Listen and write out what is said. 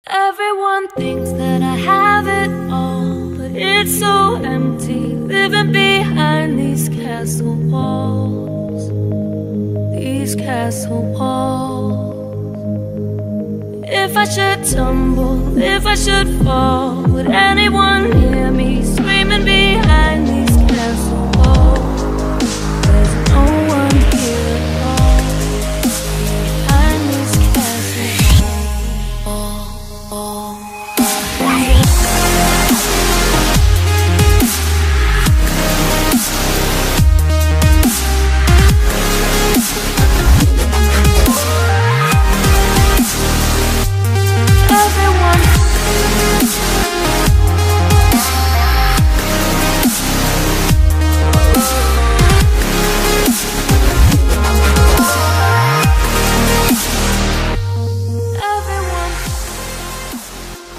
Everyone thinks that I have it all, but it's so empty, living behind these castle walls. These castle walls. If I should tumble, if I should fall, would anyone hear me screaming behind these castle walls? There's no one here at all, behind these castle walls. Everyone